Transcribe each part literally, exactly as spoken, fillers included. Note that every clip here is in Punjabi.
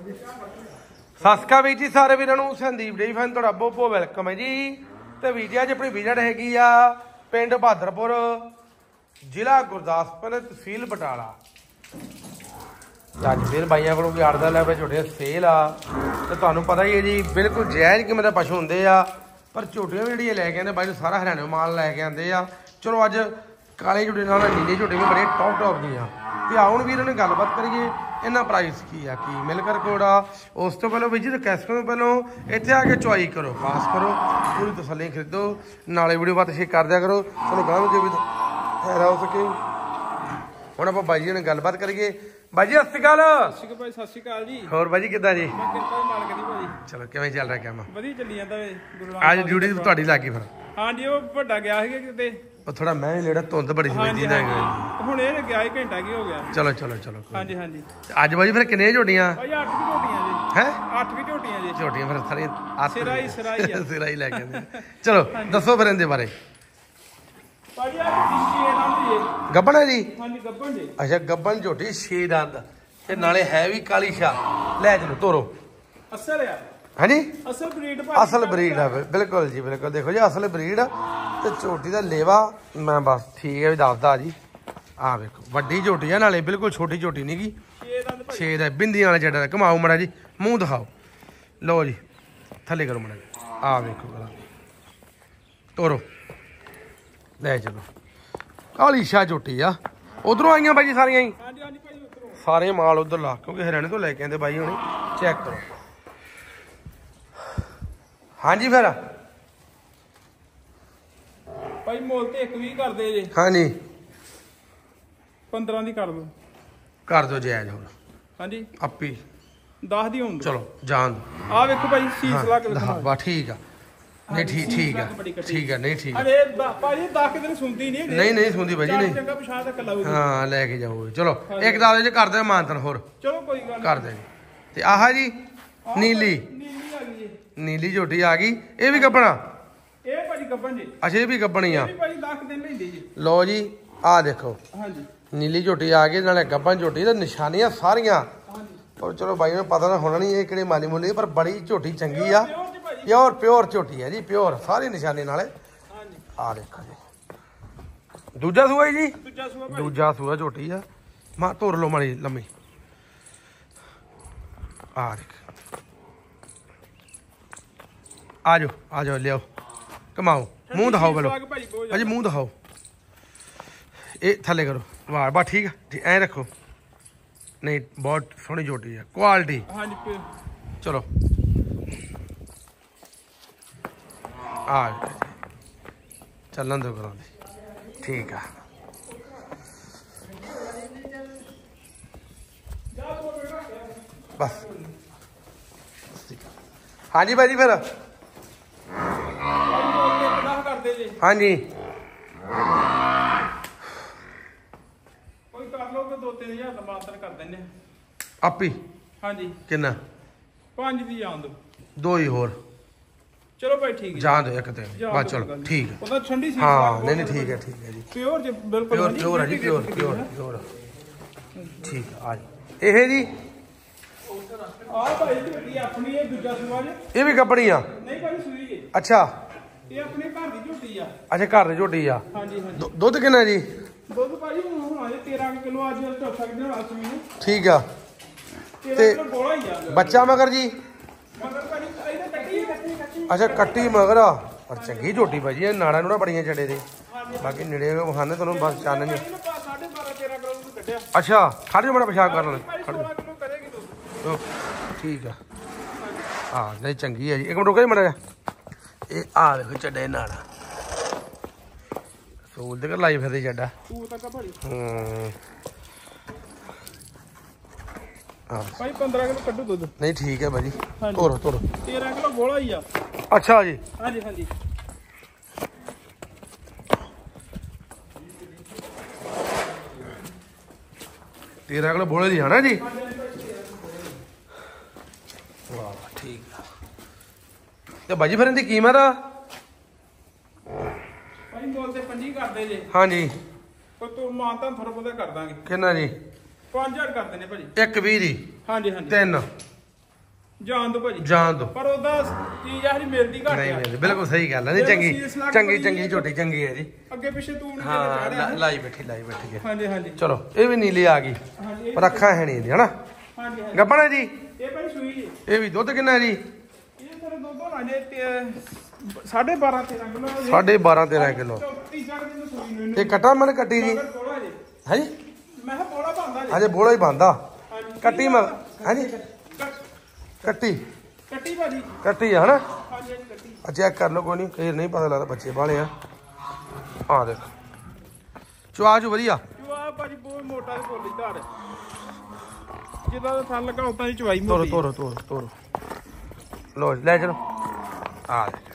ਸਤਿ ਸ਼੍ਰੀ ਅਕਾਲ ਵੀਰ ਜੀ ਸਾਰੇ ਵੀਰਾਂ ਨੂੰ ਸੰਦੀਪ ਡੇਰੀ ਫਾਰਮ ਤੁਹਾਡਾ ਬਹੁਤ ਬਹੁਤ ਵੈਲਕਮ ਹੈ ਜੀ। ਤੇ ਵੀਰ ਜੀ ਅੱਜ ਆਪਣੀ ਵਿਜ਼ਿਟ ਹੈਗੀ ਆ ਪਿੰਡ ਬਹਾਦਰਪੁਰ ਜ਼ਿਲ੍ਹਾ ਗੁਰਦਾਸਪੁਰ ਤਹਿਸੀਲ ਬਟਾਲਾ। ਅੱਜ ਫਿਰ ਬਾਈਆਂ ਕੋਲੋਂ ਵੀ ਆੜਦਾ ਲੈ ਪਏ ਝੋਟੀਆਂ ਸੇਲ ਆ ਤੇ ਤੁਹਾਨੂੰ ਪਤਾ ਹੀ ਹੈ ਜੀ ਬਿਲਕੁਲ ਜਾਇਜ਼ ਕੀਮਤ ਦੇ ਪਸ਼ੂ ਹੁੰਦੇ ਆ। ਪਰ ਝੋਟੀਆਂ ਵੀ ਜਿਹੜੀਆਂ ਲੈ ਕੇ ਆਉਂਦੇ ਬਾਈ ਨੂੰ ਸਾਰਾ ਹਰਿਆਣੇ ਮਾਲ ਲੈ ਕੇ ਆਉਂਦੇ ਆ। ਚਲੋ ਅੱਜ ਕਾਲੇ ਝੋਟੇ ਨਾਲ ਨੀਲੇ ਝੋਟੇ ਵੀ ਬੜੇ ਟੌਪ ਟੌਪ ਦੀਆਂ ਤੇ ਆਉਣ ਵੀ ਇਹਨਾਂ ਨੇ ਗੱਲਬਾਤ ਕਰੀਏ ਇਹਨਾਂ ਪ੍ਰਾਈਸ ਕੀ ਆ ਕੀ ਮਿਲ ਕਰ ਕੋੜਾ। ਉਸ ਤੋਂ ਪਹਿਲਾਂ ਵੀ ਜੀ ਕੈਸ ਤੋਂ ਪਹਿਲਾਂ ਇੱਥੇ ਆ ਕੇ ਚੁਆਈ ਕਰੋ ਪਾਸ ਕਰੋ ਪੂਰੀ ਤਸੱਲੀ ਖਰੀਦੋ ਨਾਲੇ ਵੀਡੀਓ ਬਾਤ ਸ਼ੇਅਰ ਕਰ ਦਿਆ ਕਰੋ। ਚਲੋ ਗਾਂ ਜੇ ਵੀ ਫਾਇਦਾ ਹੋ ਸਕੇ। ਹੁਣ ਆਪਾਂ ਬਾਈ ਜੀ ਨਾਲ ਗੱਲਬਾਤ ਕਰੀਏ। ਬਾਈ ਜੀ ਸਤਿ ਸ਼੍ਰੀ ਅਕਾਲ। ਸਤਿ ਸ਼੍ਰੀ ਅਕਾਲ ਭਾਈ ਸਤਿ ਸ਼੍ਰੀ ਅਕਾਲ ਜੀ। ਹੋਰ ਬਾਈ ਜੀ ਕਿੱਦਾਂ ਜੀ? ਮੈਂ ਕਿਰਪਾ ਦੀ ਮਾਲਕ ਦੀ ਭਾਜੀ। ਚਲੋ ਕਿਵੇਂ ਚੱਲ ਰਿਹਾ ਕੰਮ? ਵਧੀਆ ਚੱਲੀ ਜਾਂਦਾ ਵੇ ਗੁਰੂ ਅੱਜ ਡਿਊਟੀ ਤੁਹਾਡੀ ਲੱਗ ਗਈ ਫਿਰ? ਹਾਂਜੀ ਉਹ ਵੱਡਾ ਗਿਆ ਸੀਗਾ ਕਿਤੇ ਉਹ ਥੋੜਾ ਮੈਂ ਲੇੜਾ ਧੁੰਦ ਬੜੀ ਸੀ ਵੱਜੀ ਨਾ ਹੁਣ ਇਹ ਗਿਆ ਹੀ ਘੰਟਾ ਕੀ ਹੋ ਗਿਆ। ਚਲੋ ਚਲੋ ਚਲੋ ਹਾਂਜੀ ਹਾਂਜੀ ਅੱਜ ਬਾਈ ਫਿਰ ਕਿੰਨੇ ਝੋਟੀਆਂ? ਭਾਈ ਅੱਠ ਵੀ ਝੋਟੀਆਂ ਜੀ। ਹੈ ਅੱਠ ਵੀ ਝੋਟੀਆਂ ਜੀ। ਝੋਟੀਆਂ ਫਿਰ ਸਾਰੀਆਂ ਸਿਰਾ ਹੀ ਸਿਰਾ ਹੀ ਆ ਸਿਰਾ ਹੀ ਲੈ ਕੇ ਆਉਂਦੇ। ਚਲੋ ਦੱਸੋ ਫਿਰ ਇਹਦੇ ਬਾਰੇ। ਭਾਜੀ ਆ ਛੇ ਦੰਦ ਜੀ। ਗੱਬਣ ਹੈ ਜੀ? ਹਾਂਜੀ ਗੱਬਣ ਜੀ। ਅੱਛਾ ਗੱਬਣ ਝੋਟੀ ਛੇ ਦੰਦ ਤੇ ਨਾਲੇ ਹੈ ਵੀ ਕਾਲੀ ਸ਼ਾਹ। ਲੈ ਚਲੋ ਤੋਰੋ। ਅਸਲ ਆ ਹਾਂਜੀ ਅਸਲ ਬਰੀਡ ਅਸਲ ਬਰੀਡ ਆ ਬਿਲਕੁਲ ਜੀ ਬਿਲਕੁਲ। ਦੇਖੋ ਜੀ ਅਸਲ ਬਰੀਡ ਤੇ ਝੋਟੀ ਦਾ ਲੇਵਾ ਮੈਂ ਬਸ ਠੀਕ ਹੈ ਵੀ ਦੱਸਦਾ ਜੀ। ਆਹ ਵੇਖੋ ਵੱਡੀ ਝੋਟੀ ਆ ਨਾਲੇ ਬਿਲਕੁਲ ਛੋਟੀ ਝੋਟੀ ਨਹੀਂ ਗੀ। ਛੇ ਦਾ ਬਿੰਦੀਆਂ ਵਾਲਾ ਜੱਡਾ ਘਮਾਓ ਮੜਾ ਜੀ ਮੂੰਹ ਦਿਖਾਓ। ਲਓ ਜੀ ਥੱਲੇ ਕਰੋ ਮੜਾ ਜੀ। ਆਹ ਵੇਖੋ ਗਲਾ ਤੋਰੋ ਲੈ ਚਲੋ ਕਾਲੀ ਸ਼ਾਹ ਝੋਟੀ ਆ। ਉਧਰੋਂ ਆਈਆਂ ਬਾਈ ਜੀ ਸਾਰੀਆਂ ਹੀ? ਹਾਂਜੀ ਹਾਂਜੀ ਭਾਈ ਉਧਰੋਂ ਸਾਰੇ ਮਾਲ ਉਧਰ ਲਾ ਕਿਉਂਕਿ ਹਰਿਆਣੇ ਤੋਂ ਲੈ ਕੇ ਆਂਦੇ ਬਾਈ ਹੁਣੀ। ਚੈੱਕ ਕਰੋ। ਹਾਂਜੀ ਫਿਰ ਭਾਈ ਮੁੱਲ ਤੇ ਇੱਕ ਵੀ ਕਰਦੇ ਜੇ। ਹਾਂਜੀ ਪੰਦਰਾਂ ਦੀ ਕਰ ਦੋ। ਕਰ ਦੋ ਜਾਇਜ਼ ਹੁਣ। ਹਾਂਜੀ ਆਪੀ ਦਸ ਦੀ ਹੋਣ। ਚਲੋ ਜਾਣ ਆ ਵੇਖੋ ਭਾਈ ਸੀਸ ਲਾ ਕੇ ਦਿਖਾਓ। ਬਾ ਠੀਕ ਆ ਨਹੀਂ ਠੀਕ ਠੀਕ ਆ ਠੀਕ ਆ ਨਹੀਂ ਠੀਕ ਆ। ਅਰੇ ਭਾਜੀ ਦਸ ਕਿਤੇ ਨਹੀਂ ਸੁਣਦੀ ਨਹੀਂ। ਨਹੀਂ ਨਹੀਂ ਸੁਣਦੀ ਭਾਜੀ ਨਹੀਂ। ਚੰਗਾ ਪਛਾਣ ਤੱਕ ਲਾਊਗੀ। ਹਾਂ ਲੈ ਕੇ ਜਾਓ। ਚਲੋ ਇੱਕ ਦਾਦੇ ਚ ਕਰਦੇ ਮਾਨਤਨ ਹੋਰ। ਚਲੋ ਕੋਈ ਗੱਲ ਕਰ ਦੇ ਤੇ ਆਹ ਜੀ ਨੀਲੀ ਨੀਲੀ ਆ ਗਈ ਜੀ। ਨੀਲੀ ਝੋਟੀ ਆ ਗਈ। ਇਹ ਵੀ ਗੱਬਣਾ? ਇਹ ਭਾਜੀ ਗੱਬਣ ਜੀ। ਅੱਛਾ ਇਹ ਵੀ ਗੱਬਣੀ ਆ। ਇਹ ਭਾਜੀ ਦਸ ਦਿਨ ਲੈਂਦੀ ਜੀ। ਲਓ ਜੀ ਆਹ ਦੇਖੋ ਹਾਂਜੀ ਨੀਲੀ ਝੋਟੀ ਆ ਗਈ ਨਾਲੇ ਗੱਬਣ ਝੋਟੀ ਤੇ ਨਿਸ਼ਾਨੀਆਂ ਸਾਰੀਆਂ। ਹਾਂਜੀ ਪਰ ਚਲੋ ਬਾਈ ਨੂੰ ਪਤਾ ਤਾਂ ਹੋਣਾ ਨਹੀਂ ਇਹ ਕਿਹੜੇ ਮਾਲੀ ਮੁੱਲੀ ਪਰ ਬੜੀ ਝੋਟੀ ਚੰਗੀ ਆ। ਪਿਓਰ ਪਿਓਰ ਝੋਟੀ ਹੈ ਜੀ ਪਿਓਰ ਸਾਰੀ ਨਿਸ਼ਾਨੀ ਨਾਲੇ। ਹਾਂਜੀ ਆ ਦੇਖੋ ਜੀ ਦੂਜਾ ਸੂਆ ਜੀ? ਦੂਜਾ ਸੂਆ ਭਾਈ। ਦੂਜਾ ਸੂਆ ਝੋਟੀ ਆ। ਮਾ ਧੁਰ ਲਓ ਮਾੜੀ ਲੰਮੀ। ਆ ਦੇਖ ਆ ਜਾਓ ਆ ਜਾਓ ਲਿਆਓ ਕਮਾਓ ਮੂੰਹ ਦਿਖਾਓ ਪਹਿਲਾਂ ਅਜੇ ਮੂੰਹ ਦਿਖਾਓ। ਇਹ ਥੱਲੇ ਕਰੋ ਵਾਹ ਬਾ ਠੀਕ ਆ ਐਂ ਰੱਖੋ। ਨਹੀਂ ਬਹੁਤ ਸੋਹਣੀ ਝੋਟੀ ਆ ਕੁਆਲਿਟੀ। ਹਾਂਜੀ ਚਲੋ ਆ ਚੱਲਣ ਦਿਓ ਕਰਾਂ ਦੀ ਠੀਕ ਆ। ਬਸ ਹਾਂਜੀ ਭਾਜੀ ਫਿਰ ਹਾਂਜੀ ਕੋਈ ਕਰ ਲਓ ਦੋ ਤਿੰਨ ਹਜ਼ਾਰ ਦਾ ਮਾਤਰ ਕਰ ਦਿੰਦੇ ਆਪੀ। ਹਾਂਜੀ ਕਿੰਨਾ? ਪੰਜ ਦੀ ਜਾਣ ਦੋ। ਦੋ ਹੀ ਹੋਰ ਚਲੋ ਭਾਈ ਠੀਕ ਹੈ ਜਾਣ ਦੋ ਇੱਕ ਤੇ ਬਸ ਚਲੋ ਠੀਕ ਹੈ। ਉਹਦਾ ਠੰਡੀ ਸੀ। ਹਾਂ ਨਹੀਂ ਨਹੀਂ ਠੀਕ ਹੈ ਠੀਕ ਹੈ ਜੀ ਪਿਓਰ ਜੀ ਬਿਲਕੁਲ ਪਿਓਰ ਪਿਓਰ ਹੈ ਜੀ ਪਿਓਰ ਪਿਓਰ ਪਿਓਰ ਠੀਕ ਹੈ। ਆ ਜੀ ਇਹ ਜੀ ਆਹ ਭਾਈ ਝੋਟੀ ਆਪਣੀ ਇਹ ਦੂਜਾ ਸੂਆ ਜੀ। ਇਹ ਵੀ ਗੱਬਣੀ ਆ? ਨਹੀਂ ਭਾਈ ਸੂਈ ਜੀ। ਅੱਛਾ ਇਹ ਆਪਣੇ ਘਰ ਦੀ ਝੋਟੀ ਆ। ਅੱਛਾ ਘਰ ਦੀ ਝੋਟੀ ਆ। ਹਾਂਜੀ ਹਾਂਜੀ ਦੁੱਧ ਕਿੰਨਾ ਜੀ? ਦੁੱਧ ਭਾਜੀ ਹੁਣ ਆਏ ਤੇਰਾਂ ਕਿਲੋ ਅੱਜ ਚੌਥਾ ਕਿਲੋ ਆ ਸੂਈ ਨੂੰ। ਠੀਕ ਆ ਤੇ ਬੋਲਾ ਹੀ ਆ ਬੱਚਾ ਮਗਰ ਜੀ? ਮਗਰ ਭਾਜੀ ਇਹਨੇ ਕੱਟੀ ਕੱਟੀ ਕੱਟੀ। ਅੱਛਾ ਕੱਟੀ ਮਗਰ ਆ ਪਰ ਚੰਗੀ ਝੋਟੀ ਭਾਜੀ ਇਹ ਨਾੜਾ ਨੂੜਾ ਬੜੀਆਂ ਚੜੇ ਦੇ ਬਾਕੀ ਨੇੜੇ ਵਿਖਾਣੇ ਤੁਹਾਨੂੰ ਬਸ ਚਾਨਣ ਨਹੀਂ। ਸਾਢੇ ਬਾਰਾਂ ਤੇਰਾਂ ਕਿਲੋ ਨੂੰ ਕੱਢਿਆ। ਅੱਛਾ ਖੜ ਜਾ ਬੜਾ ਪਿਸ਼ਾਬ ਕਰ ਲੈ ਖੜ ਸੋਲਾਂ ਕਿਲੋ ਕਰੇਗੀ ਦੁੱਧ। ਠੀਕ ਆ ਹਾਂ ਨਹੀਂ ਚੰਗੀ ਹੈ ਜੀ। ਇੱਕ ਮਿੰਟ ਰੁਕੋ ਜੀ ਮੜਾ ਇਹ ਆ ਦੇਖੋ ਚੱਡੇ ਨਾੜਾ ਸੂਲ ਦੇ ਕਰ ਲਾਈ ਫਿਰਦੇ ਚੱਡਾ ਤੂੰ ਤੱਕ ਭਾਜੀ। ਹੂੰ ਹਾਂ ਭਾਈ ਪੰਦਰਾਂ ਕਿਲੋ ਕੱਢੂ ਦੁੱਧ। ਨਹੀਂ ਠੀਕ ਹੈ ਭਾਜੀ ਤੋਰੋ ਤੋਰੋ। ਤੇਰਾਂ ਕਿਲੋ ਬੋਲਾ ਹੀ ਆ। ਅੱਛਾ ਜੀ ਹਾਂਜੀ ਹਾਂਜੀ ਤੇਰਾਂ ਕਿਲੋ ਬੋਲੇ ਦੀ ਹਨਾ ਜੀ? ਵਾਹ ਠੀਕ ਆ ਤੇ ਭਾਜੀ ਫਿਰ ਇਹਦੀ ਕੀਮਤ? ਭਾਈ ਮੁੱਲ ਤੇ ਪੰਜੀ ਕਰਦੇ ਜੇ। ਹਾਂਜੀ ਪਰ ਤੂੰ ਮਾਨਤਾ ਥੋੜਾ ਬਹੁਤਾ ਕਰ ਦਾਂਗੇ। ਕਿੰਨਾ ਜੀ? ਪੰਜ ਹਜ਼ਾਰ ਕਰ ਦਿੰਦੇ ਭਾਜੀ। ਇੱਕ ਵੀਹ ਦੀ? ਹਾਂਜੀ ਹਾਂਜੀ ਤਿੰਨ ਜਾਣ ਦੋ ਭਾਜੀ ਜਾਣ ਦੋ ਪਰ ਉਹਦਾ ਚੀਜ਼ ਆਹਰੀ ਮਿਲਦੀ ਘੱਟ ਨਹੀਂ ਆ ਨਹੀਂ ਬਿਲਕੁਲ ਸਹੀ ਗੱਲ ਹੈ ਨਹੀਂ ਚੰਗੀ ਚੰਗੀ ਚੰਗੀ ਝੋਟੀ ਚੰਗੀ ਹੈ ਜੀ ਅੱਗੇ ਪਿੱਛੇ ਤੂੰ ਨਹੀਂ ਹਾਂ ਚੜਿਆ ਲਾਈ ਬੈਠੀ ਲਾਈ ਬੈਠੀ ਹੈ ਹਾਂਜੀ ਹਾਂਜੀ ਚਲੋ ਇਹ ਵੀ ਨੀਲੀ ਆ ਗਈ ਹਾਂਜੀ ਪਰ ਅੱਖਾਂ ਹੈ ਨਹੀਂ ਇਹਦੀ ਹਨਾ ਹਾਂਜੀ ਹਾਂਜੀ ਗੱਬਣਾ ਜੀ ਇਹ ਭਾਈ ਸੂਈ ਜੀ ਇਹ ਵੀ ਦੁੱਧ ਕਿੰਨਾ ਜੀ ਇਹ ਸਰ ਦੁੱਧ ਹੋਣਾ ਜੇ ਸਾਢੇ ਬਾਰਾਂ ਤੇਰਾਂ ਕਿਲੋ ਸਾਢੇ ਬਾਰਾਂ ਤੇਰਾਂ ਕਿਲੋ ਤੀਜਾ ਦਿਨ ਸੂਈ ਨੂੰ ਇਹ ਕਟਾ ਮਨ ਕੱਟੀ ਜੀ ਮਗਰ ਕੋਲਾ ਜੀ ਹੈ ਜੀ ਮੈਂ ਕਿਹਾ ਬੋਲਾ ਬੰਦਾ ਜੀ ਅਜੇ ਬੋਲਾ ਹੀ ਬੰਦਾ ਹਾਂਜੀ ਕੱਟੀ ਮ ਹੈ ਜੀ ਕੱਟ- ਕੱਟੀ ਕੱਟੀ ਭਾਜੀ ਕੱਟੀ ਆ ਹਨਾ ਹਾਂਜੀ ਹਾਂਜੀ ਕੱਟੀ ਆ ਚੈੱਕ ਕਰ ਲਓ ਕੋਈ ਨਹੀਂ ਕਈ ਨਹੀਂ ਪਤਾ ਲੱਗਦਾ ਬੱਚੇ ਵਾਲੇ ਆ ਆ ਦੇਖ ਚੁਆਜੂ ਵਧੀਆ ਜੋ ਆ ਭਾਜੀ ਬਹੁਤ ਮੋਟਾ ਤੇ ਬੋਲੀ ਧਾਰ ਜਿੱਦਾਂ ਦਾ ਥਣ ਲੱਗਾ ਉਦਾਂ ਦੀ ਚਵਾਈ ਤੋਰੋ ਮੋਟੀ ਤੋਰੋ ਤੋਰੋ ਤੋਰੋ ਲੋ ਲੈ ਚਲੋ ਆ ਦੇਖ।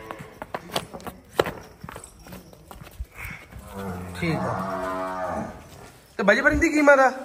ਠੀਕ ਆ ਤੇ ਬਾਜੀ ਪਰ ਦੀ ਕੀਮਤ ਆ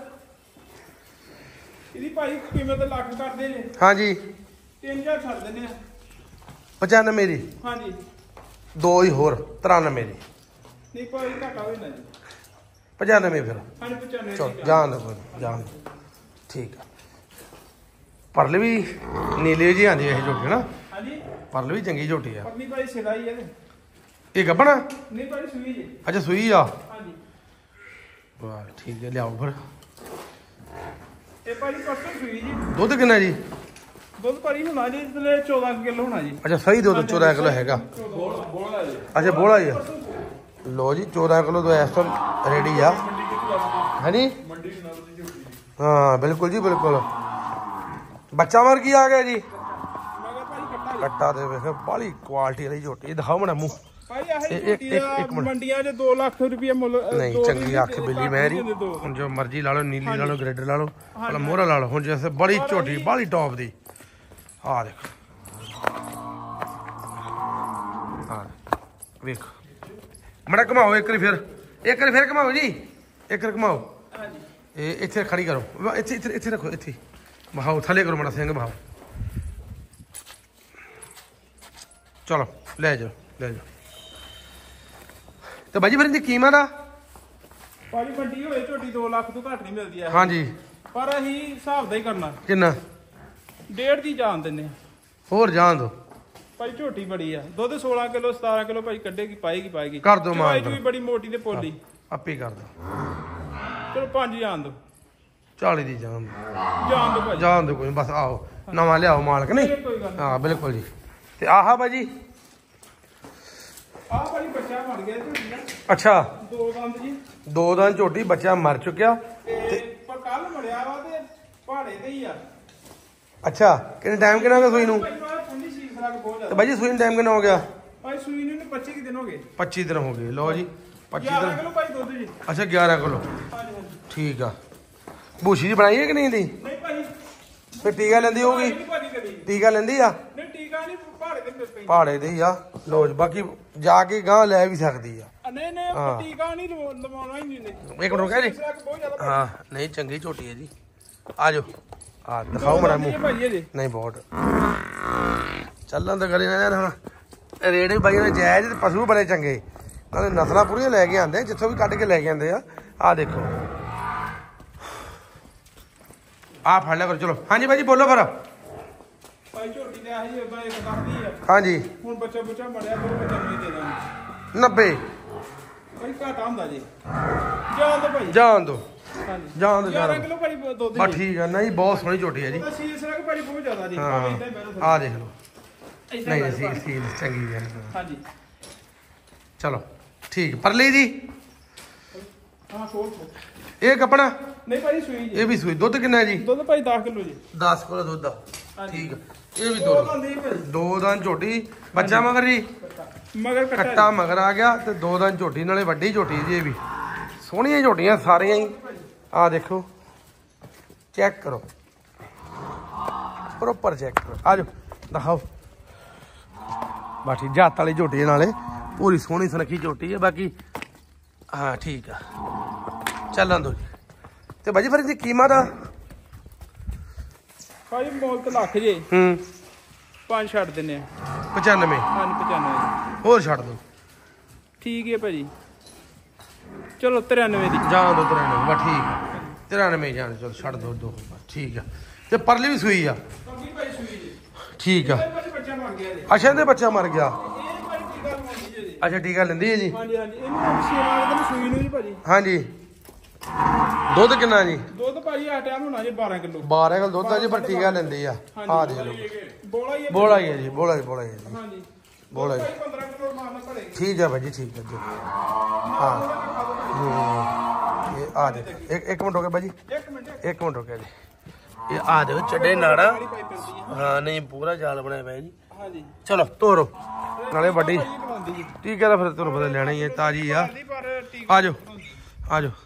ਇਹਦੀ ਭਾਈ ਕੀਮਤ ਲੱਖ ਕਰਦੇ ਨੇ ਹਾਂਜੀ ਤਿੰਨ ਹਜ਼ਾਰ ਛੱਡ ਦਿੰਦੇ ਆ ਪਚਾਨਵੇਂ ਦੀ ਹਾਂਜੀ ਦੋ ਹੀ ਹੋਰ ਤਰਾਨਵੇਂ ਦੀ ਨਹੀਂ ਕੋਈ ਘਾਟਾ ਹੋਈ ਨਾ ਜੀ ਪਚਾਨਵੇਂ ਫਿਰ ਹਾਂਜੀ ਪਚਾਨਵੇਂ ਚਲ ਦੀ ਜਾਣ ਦੋ ਜਾਣ ਦਿਓ। ਠੀਕ ਆ ਪਰਲੇ ਵੀ ਨੀਲੇ ਜੀ ਆਂਦੀ ਇਹ ਝੋਟੀ ਨਾ ਹਾਂਜੀ ਪਰਲੇ ਵੀ ਚੰਗੀ ਝੋਟੀ ਆ ਪਤਨੀ ਭਾਈ ਸਿਰਾਈ ਹੈ ਤੇ ਇਹ ਗੱਬਣਾ ਨਹੀਂ ਭਾਈ ਸੂਈ ਜੀ ਅੱਛਾ ਸੂਈ ਆ ਹਾਂਜੀ ਵਾਹ ਠੀਕ ਹੈ ਲਿਆਓ ਫਿਰ ਇਹ ਭਾਈ ਪਰਸੋਂ ਸੂਈ ਜੀ ਦੁੱਧ ਕਿੰਨਾ ਜੀ ਦੁੱਧ ਭਾਈ ਹੋਣਾ ਜੀ ਇਸਲੇ ਚੌਦਾਂ ਕਿਲੋ ਹੋਣਾ ਜੀ ਅੱਛਾ ਸਹੀ ਦੁੱਧ ਚੌਦਾਂ ਕਿਲੋ ਹੈਗਾ ਬੋਲਾ ਬੋਲਾ ਜੀ ਅੱਛਾ ਬੋਲਾ ਜੀ ਲੋ ਜੀ ਚੌਦਾਂ ਕਿਲੋ ਤੋਂ ਇਸ ਟਾਈਮ ਰੈਡੀ ਆ ਹਾਂਜੀ ਮੰਡੀ ਨਾਲ ਦੀ ਝੋਟੀ ਹਾਂ ਬਿਲਕੁਲ ਜੀ ਬਿਲਕੁਲ ਬੱਚਾ ਮਰ ਕੀ ਆ ਗਿਆ ਜੀ ਮੈਂ ਕਿਹਾ ਭਾਈ ਕੱਟਾ ਜੀ ਕੱਟਾ ਦੇ ਵੇਖ ਬਾਲੀ ਕੁਆਲਿਟੀ ਵਾਲੀ ਝੋਟੀ ਦਿਖਾਓ ਮਣਾ ਮੂੰਹ ਭਾਈ ਆਹ ਇਹ- ਝੋਟੀ ਇੱਕ- ਦਾ ਇੱਕ ਮਿੰਟ। ਮੰਡੀਆਂ 'ਚ ਦੋ ਲੱਖ ਰੁਪਏ ਮੁੱਲ ਅ, ਨਹੀਂ ਦੋ ਚੰਗੀ ਦੀ ਅੱਖ ਬਿੱਲੀ ਮਹਿਰੀ ਦੇ ਦੋ। ਹੁਣ ਜੋ ਮਰਜ਼ੀ ਲਾ ਲਓ ਨੀਲੀ ਲਾ ਲਓ ਗ੍ਰੇਡਰ ਲਾ ਲਓ ਭਲਾ ਮੋਹਰਾ ਲਾ ਲਓ ਹੁਣ ਜੈਸੇ ਬੜੀ ਝੋਟੀ ਬਾਲੀ ਟੌਪ ਦੀ ਆ ਦੇਖੋ ਆ ਵੇਖ ਮੜਾ ਘਮਾਓ ਇੱਕ ਵਾਰੀ ਫਿਰ ਇੱਕ ਵਾਰੀ ਫਿਰ ਘਮਾਓ ਜੀ ਇੱਕ ਵਾਰੀ ਘਮਾਓ ਹਾਂਜੀ ਇਹ ਇੱਥੇ ਖੜੀ ਕਰੋ ਵਾ ਇੱਥੇ ਇੱਥੇ ਇੱਥੇ ਰੱਖੋ ਇੱਥੇ ਬਹਾਓ ਥੱਲੇ ਕਰੋ ਮੜਾ ਸਿੰਘ ਬਹਾਓ ਚਲੋ ਲੈ ਜਾਓ ਲੈ ਜਾਓ ਤੇ ਬਾਜੀ ਫਿਰ ਇਹਦੀ ਕੀਮਤ ਆ ਭਾਜੀ ਮੰਡੀ ਹੋਏ ਝੋਟੀ ਦੋ ਲੱਖ ਤੋਂ ਘੱਟ ਨਹੀਂ ਮਿਲਦੀ ਆ ਹਾਂਜੀ ਪਰ ਅਸੀਂ ਹਿਸਾਬ ਦਾ ਹੀ ਕਰਨਾ ਕਿੰਨਾ ਡੇਢ ਦੀ ਜਾਣ ਦਿੰਨੇ ਆ। ਹੋਰ ਜਾਣ ਦੋ ਭਾਈ ਝੋਟੀ ਬੜੀ ਆ ਦੁੱਧ ਸੋਲਾਂ ਕਿਲੋ ਸਤਾਰਾਂ ਕਿਲੋ ਭਾਈ ਕੱਢੇਗੀ ਪਾਏਗੀ ਪਾਏਗੀ ਕਰ ਦਿਓ ਮਾਨ ਚਵਾਈ ਵੀ ਬੜੀ ਮੋਟੀ ਤੇ ਪੋਲੀ ਆਪੇ ਕਰ ਦੋ ਚਲੋ ਪੰਜ ਜਾਣ ਦੋ ਚਾਲੀ ਦੀ ਜਾਣ ਦਿਓ। ਜਾਣ ਦੋ ਭਾਜੀ ਜਾਣ ਦੋ ਕੋਈ ਨੀ, ਬਸ ਆਓ ਨਵਾਂ ਲਿਆਓ ਮਾਲਕ ਨਹੀਂ ਕੋਈ ਗੱਲ ਨੀ। ਹਾਂ ਬਿਲਕੁਲ ਜੀ ਤੇ ਆਹਾ ਬਾਜੀ ਆਹ ਭਾਈ ਬੱਚਾ ਮਰ ਗਿਆ ਝੋਟੀ ਦਾ ਅੱਛਾ ਦੋ ਦੰਦ ਜੀ ਦੋ ਦਿਨ ਝੋਟੀ ਬੱਚਾ ਮਰ ਚੁੱਕਿਆ ਤੇ ਪਰ ਕੱਲ ਮੜਿਆ ਵਾ ਤੇ ਪਹਾੜੇ ਤੇ ਹੀ ਆ ਅੱਛਾ ਕਿੰਨੇ ਟਾਈਮ ਕਿੰਨਾ ਹੋ ਗਿਆ ਸੂਈ ਨੂੰ ਭਾਈ ਮੈਂ ਠੰਡੀ ਸੀਸ ਲੱਗ ਬਹੁਤ ਤੇ ਜ਼ਿਆਦਾ ਬਾਜੀ ਸੂਈ ਨੂੰ ਟਾਈਮ ਕਿੰਨਾ ਹੋ ਗਿਆ ਭਾਈ ਸੂਈ ਨੂੰ ਪੱਚੀ ਕੁ ਦਿਨ ਹੋ ਗਏ ਪੱਚੀ ਦਿਨ ਹੋ ਗਏ ਲਓ ਜੀ ਪੱਚੀ ਗਿਆਰਾਂ ਦਿਨ ਕਿਲੋ ਭਾਈ ਦੁੱਧ ਜੀ ਅੱਛਾ ਗਿਆਰਾਂ ਕਿਲੋ ਹਾਂਜੀ ਹਾਂਜੀ ਠੀਕ ਆ ਬੂਸ਼ੀ ਦੀ ਬਣਾਈ ਹੈ ਕਿ ਨਹੀਂ ਦੀ ਨਹੀਂ ਭਾਈ ਫਿਰ ਟੀਕਾ ਲੈਂਦੀ ਹੋਊਗੀ ਨਹੀਂ ਭਾਜੀ ਕਦੀ ਟੀਕਾ ਲੈਂਦੀ ਆ ਨਹੀਂ ਟੀਕਾ ਨਹੀਂ ਪਹਾੜੇ ਤੇ ਮਿਲ ਪਈ ਪਹਾੜੇ ਦੇ ਹੀ ਆ ਲੋ ਜੀ ਬਾਕੀ ਜਾ ਕੇ ਗਾਂ ਲੈ ਵੀ ਸਕਦੀ ਆ ਨਹੀਂ ਨਹੀਂ ਟੀਕਾ ਨਹੀਂ ਲਵਾ- ਲਵਾਉਣਾ ਹੀ ਨਹੀਂ ਨੇ ਇੱਕ ਮਿੰਟ ਰੁਕਿਆ ਜੀ ਸੀਸ ਲੱਗ ਬਹੁਤ ਜ਼ਿਆਦਾ ਹਾਂ ਨਹੀਂ ਚੰਗੀ ਝੋਟੀ ਹੈ ਜੀ ਆ ਜਾਓ ਆ ਦਿਖਾਓ ਮੜਾ ਮੂੰਹ ਭਾਈ ਇਹ ਜੀ ਨਹੀਂ ਬਹੁਤ ਚੱਲਣ ਤਾਂ ਕਰੇ ਨਾ ਯਾਰ ਹੁਣ ਰੇਟ ਵੀ ਬਾਈ ਨੇ ਜਾਇਜ਼ ਤੇ ਪਸ਼ੂ ਬੜੇ ਚੰਗੇ ਨਾਲੇ ਨਸਲਾਂ ਪੂਰੀਆਂ ਲੈ ਕੇ ਆਂਦੇ ਜਿੱਥੋਂ ਵੀ ਕੱਢ ਕੇ ਲੈ ਕੇ ਆਂਦੇ ਆ ਆ ਦੇਖੋ ਆ ਫੜ ਲਿਆ ਕਰੋ ਚਲੋ ਹਾਂਜੀ ਬਾਈ ਜੀ ਬੋਲੋ ਫਿਰ ਭਾਈ ਝੋਟੀ ਤੇ ਆਹੀ ਉਦਾਂ ਇੱਕ ਦੱਸਦੀ ਆ ਹਾਂਜੀ ਹੁਣ ਬੱਚਾ ਬੁੱਚਾ ਮੜਿਆ ਦੋ ਬੱਚਾ ਨਹੀਂ ਦੇ ਦਾਂਗੇ ਨੱਬੇ ਭਾਈ ਘਾਟਾ ਹੁੰਦਾ ਜੀ ਜਾਣ ਦੋ ਭਾਈ ਜਾਣ ਦੋ ਹਾਂਜੀ ਜਾਣ ਦੋ ਗਿਆਰਾਂ ਜਾਣ ਕਿਲੋ ਭਾਈ ਦੁੱਧ ਬਸ ਜੀ ਠੀਕ ਆ ਨਹੀਂ ਬਹੁਤ ਸੋਹਣੀ ਝੋਟੀ ਹੈ ਜੀ ਉਹਦਾ ਸੀਸ ਲੱਗ ਭਾਈ ਬਹੁਤ ਜ਼ਿਆਦਾ ਜੀ ਭਾਵੇਂ ਹਾਂ ਏਦਾਂ ਹੀ ਬਹਿ ਆ ਦੇਖ ਲਓ ਜਾਓ। ਏਦਾਂ ਨਹੀਂ ਹੀ ਸੀ ਬਹਿ ਜਾਓ। ਸੀ ਚੰਗੀ ਹੈ ਹਾਂਜੀ ਚਲੋ ਠੀਕ ਪਰਲੀ ਜੀ ਹਾਂ ਛੋੜ ਛੋੜ ਇਹ ਕੱਪੜਾ ਨਹੀਂ ਭਾਈ ਸੂਈ ਜੀ ਇਹ ਵੀ ਸੂਈ ਦੁੱਧ ਕਿੰਨਾ ਜੀ ਦੁੱਧ ਭਾਈ ਦਸ ਕਿਲੋ ਜੀ ਦਸ ਕਿਲੋ ਦੁੱਧ ਆ ਹਾਂਜੀ। ਠੀਕ ਆ ਇਹ ਵੀ ਦੋ ਦੁੱਧ ਦੰਦ ਹੀ ਭਾਈ ਦੋ ਦਿਨ ਝੋਟੀ ਬੱਚਾ ਮਗਰ ਜੀ ਮਗਰ ਕੱਟਾ ਕੱਟਾ ਮਗਰ ਆ ਗਿਆ ਤੇ ਦੋ ਦਿਨ ਝੋਟੀ ਨਾਲੇ ਵੱਡੀ ਝੋਟੀ ਜੀ ਇਹ ਵੀ ਸੋਹਣੀਆਂ ਝੋਟੀਆਂ ਸਾਰੀਆਂ ਹੀ ਆ ਦੇਖੋ ਚੈੱਕ ਕਰੋ ਪ੍ਰੋਪਰ ਚੈੱਕ ਕਰੋ ਆ ਜਾਓ ਦਿਖਾਓ ਬਾਕੀ ਜਾਤ ਵਾਲੀ ਝੋਟੀ ਨਾਲੇ ਪੂਰੀ ਸੋਹਣੀ ਸੁਨੱਖੀ ਝੋਟੀ ਹੈ ਬਾਕੀ ਹਾਂ ਠੀਕ ਆ ਚੱਲਾਂ ਦੋ ਤੇ ਬਾਜੀ ਫਿਰ ਇਹਦੀ ਕੀਮਤ ਆ ਭਾਈ ਮੋਲ ਤੇ ਲੱਖ ਜੇ ਹੂੰ ਪੰਜ ਛੱਡ ਦਿੰਨੇ ਆ ਪਚਾਨਵੇਂ ਪੰਜ ਪਚਾਨਵੇਂ ਹੋਰ ਛੱਡ ਦੋ ਠੀਕ ਹੈ ਭਾਜੀ ਚਲੋ ਤਰਾਨਵੇਂ ਦੀ ਜਾਣ ਦੋ ਤਰਾਨਵੇਂ ਬਸ ਠੀਕ ਆ ਤਰਾਨਵੇਂ ਜਾਣ ਚਲ ਛੱਡ ਦੋ ਦੋ ਬਸ ਠੀਕ ਆ ਤੇ ਪਰਲੀ ਵੀ ਸੂਈ ਆ ਕੰਗੀ ਭਾਈ ਸੂਈ ਠੀਕ ਆ। ਇਹਦੇ ਬੱਚਾ ਮਰ ਗਿਆ ਜੀ। ਅੱਛਾ ਇਹਦੇ ਬੱਚਾ ਮਰ ਗਿਆ। ਇਹ ਭਾਈ ਟੀਕਾ ਲਵਾਉਂਦੀ ਜੀ। ਅੱਛਾ ਟੀਕਾ ਲੈਂਦੀ ਹੈ ਜੀ। ਹਾਂਜੀ ਹਾਂਜੀ ਇਹਨੂੰ ਛੇਵਾਂ ਦਿਨ ਸੂਈ ਨੂੰ ਜੀ ਭਾਜੀ। ਹਾਂਜੀ ਦੁੱਧ ਕਿੰਨਾ ਜੀ? ਦੁੱਧ ਭਾਜੀ ਆ ਟਾਈਮ ਹੋਣਾ ਜੀ ਬਾਰਾਂ ਕਿਲੋ। ਬਾਰਾਂ ਕਿਲੋ ਦੁੱਧ ਆ ਜੀ, ਪਰ ਟੀਕਾ ਲੈਂਦੀ ਆ। ਆ ਦੇਖ ਲਓ ਬੋਲਾ ਹੀ ਹੈ। ਬੋਲਾ ਹੀ ਹੈ ਜੀ, ਬੋਲਾ ਹੀ ਬੋਲਾ ਹੀ ਹੈ ਜੀ। ਹਾਂਜੀ ਬੋਲਾ ਜੀ ਪੰਦਰਾਂ ਕਿਲੋ ਮਾਰਨਾ ਭਰੇਗੀ। ਠੀਕ ਹੈ ਭਾਈ ਜੀ, ਠੀਕ ਹੈ ਜੀ। ਹਾਂ ਹੂੰ ਇਹ ਆ ਦੇ ਇੱਕ ਇੱਕ ਮਿੰਟ ਹੋ ਗਿਆ ਭਾਈ ਜੀ, ਇੱਕ ਮਿੰਟ ਇੱਕ ਮਿੰਟ ਹੋ ਗਿਆ ਜੀ। ਇਹ ਆ ਦੇ ਚੱਡੇ ਨਾੜਾ। ਹਾਂ ਨਹੀਂ ਪੂਰਾ ਜਾਲ ਬਣਿਆ ਪਿਆ ਜੀ। ਹਾਂਜੀ ਚਲੋ ਤੋਰੋ ਨਾਲੇ ਵੱਡੀ ਲਵਾਉਂਦੀ ਜੀ। ਟੀਕਾ ਤਾਂ ਫਿਰ ਤੁਹਾਨੂੰ ਪਤਾ ਲੈਣਾ ਹੀ ਹੈ, ਤਾਜੀ ਆ। ਪਰ ਟੀਕਾ ਆ ਜਾਓ ਆ ਜਾਓ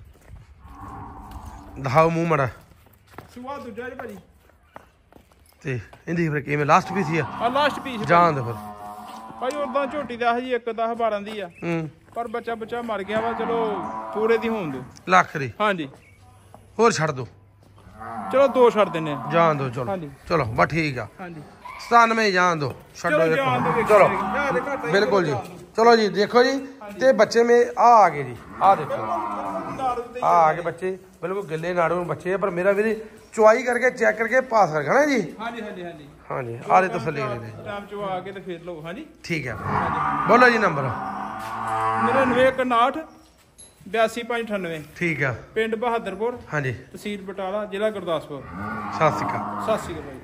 ਦਿਖਾਓ ਮੂੰਹ ਮੜਾ। ਸੂਆ ਦੂਜਾ ਜੀ ਭਾਜੀ। ਤੇ ਇਹਦੀ ਫਿਰ ਕਿਵੇਂ ਲਾਸਟ ਪੀਸ ਹੀ ਆ? ਆ ਲਾਸਟ ਪੀਸ ਜਾਣ ਦੇ ਫਿਰ ਭਾਈ ਉਦਾਂ ਝੋਟੀ ਦਾ ਜੀ ਇੱਕ ਦਸ ਬਾਰਾਂ ਦੀ ਆ, ਹੂੰ ਪਰ ਬੱਚਾ ਬੱਚਾ ਮਰ ਗਿਆ ਵਾ। ਚਲੋ ਪੂਰੇ ਦੀ ਹੋਣ ਦੋ। ਲੱਖ ਦੀ ਹਾਂਜੀ ਹੋਰ ਛੱਡ ਦੋ, ਚਲੋ ਦੋ ਛੱਡ ਦਿੰਨੇ ਆ। ਜਾਣ ਦੋ। ਚਲੋ ਹਾਂਜੀ। ਚਲੋ ਬਸ ਠੀਕ ਆ। ਹਾਂਜੀ ਸਤਾਨਵੇਂ ਜਾਣ ਦੋ, ਛੱਡੋ ਚਲੋ ਇੱਕ। ਜਾਣ ਦਿਓ, ਚਲੋ ਯਾਰ ਇਹ ਘੱਟ ਆ ਜੀ, ਬਿਲਕੁਲ ਜੀ। ਚਲੋ ਜੀ ਦੇਖੋ ਜੀ, ਤੇ ਬੱਚੇ ਮੇ ਆ ਆ ਗਏ ਜੀ। ਆ ਦੇਖੋ ਆ ਆ ਗਏ ਬੱਚੇ, ਬਿਲਕੁਲ ਗਿੱਲੇ ਨਾੜੂ ਬੱਚੇ ਆ, ਪਰ ਮੇਰਾ ਵੀਰੇ ਚੁਆਈ ਕਰਕੇ ਚੈੱਕ ਕਰਕੇ ਪਾਸ ਕਰਨਾ ਨਾ ਜੀ। ਹਾਂਜੀ ਹਾਂਜੀ ਹਾਂਜੀ ਹਾਂਜੀ ਆ ਦੇ ਤਸੱਲੀ ਦੇ ਟਾਈਮ ਚ ਆ ਕੇ ਤੇ ਫੇਰ ਲਓ। ਹਾਂਜੀ ਠੀਕ ਹੈ। ਬੋਲੋ ਜੀ ਨੰਬਰ। ਨੜਿਨਵੇਂ ਇੱਕ ਉਨਾਹਠ ਬਿਆਸੀ ਪੰਜ ਅਠਾਨਵੇਂ। ਠੀਕ ਆ। ਪਿੰਡ ਬਹਾਦਰਪੁਰ, ਹਾਂਜੀ ਤਹਿਸੀਲ ਬਟਾਲਾ, ਜ਼ਿਲ੍ਹਾ ਗੁਰਦਾਸਪੁਰ। ਸਤਿ ਸ਼੍ਰੀ ਅਕਾਲ। ਸਤਿ ਸ਼੍ਰੀ ਅਕਾਲ ਭਾਈ।